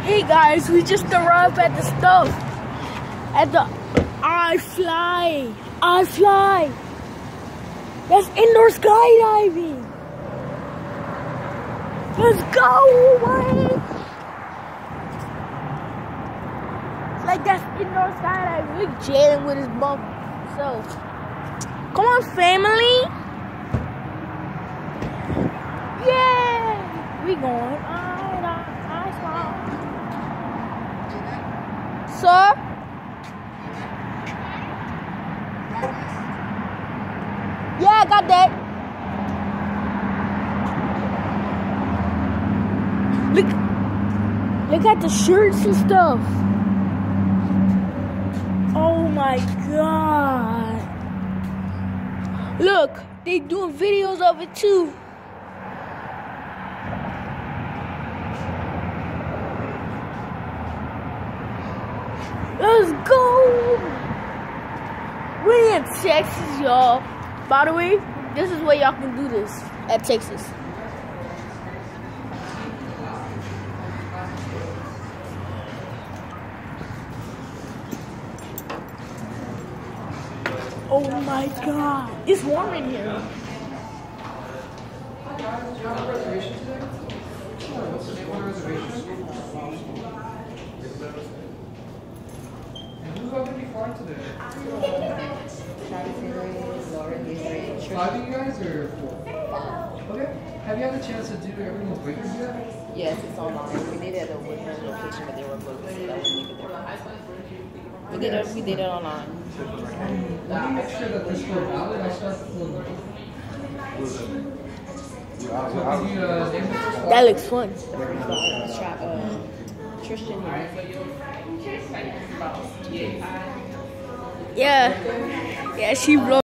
Hey guys, we just arrived at the stuff. At the iFly. iFly. That's indoor skydiving. Let's go, man. Like that's indoor skydiving. We're jailing with his bump. So, come on, family. Yeah, we going. Sir? Yeah, I got that. Look at the shirts and stuff. Oh my God. Look, they doing videos of it too. Let's go! We're in Texas, y'all. By the way, this is where y'all can do this at Texas. Oh my God, it's warm in here. Who's going to be flying today? 5 of you guys or 4? Okay. Have you had a chance to do everyone's papers yet? Yes, it's online. We did it at a Woodland location, but they were booked, so that was leave it there. We did it online. Let me make sure that this is valid. I'll start That looks fun. Tristan here. Yeah, she wrote.